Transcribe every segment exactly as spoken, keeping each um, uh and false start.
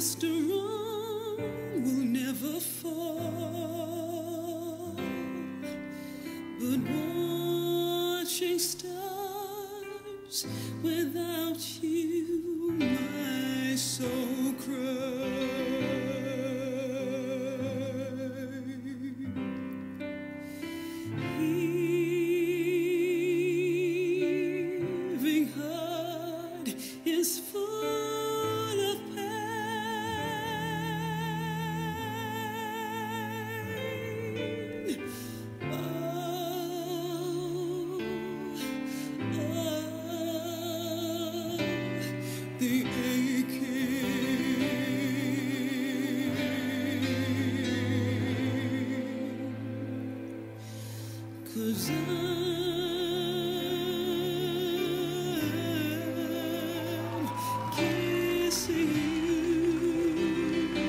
strong will never fall, but watching stars without you, my soul cries. Heaving heart is full of pain. Oh, oh, the aching, 'cause I'm kissing you.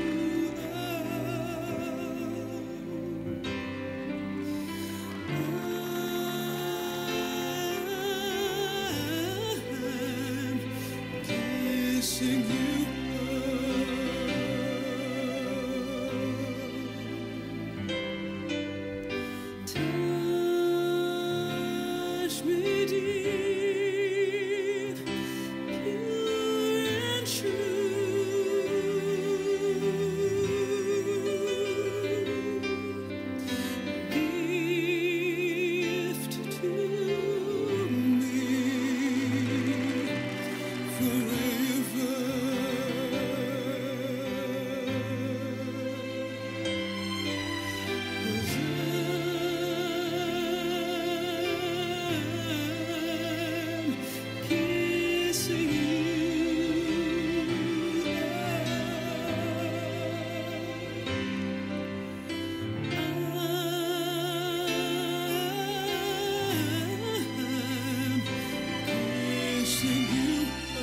I'm kissing you. Touch me deep, pure and true. Gift to me forever. 'Cause I'm kissing you. I'm kissing you.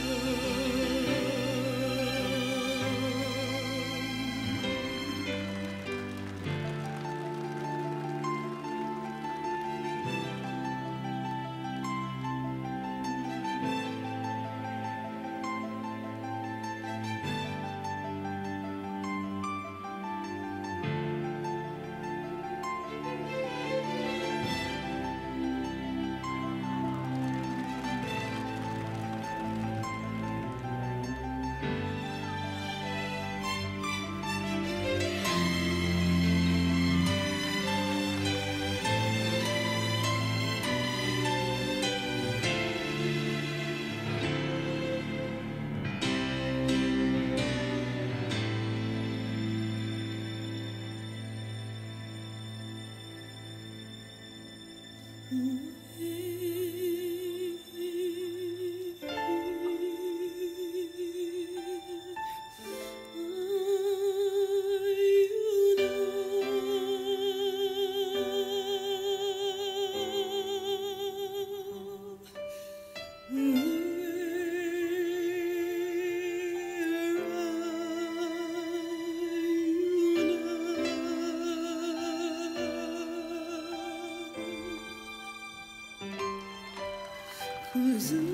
Cause I'm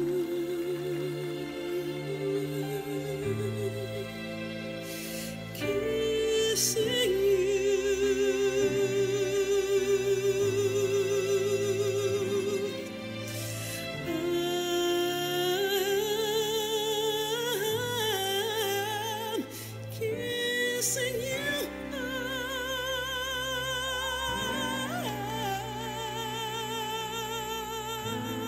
kissing you. I'm kissing you. I'm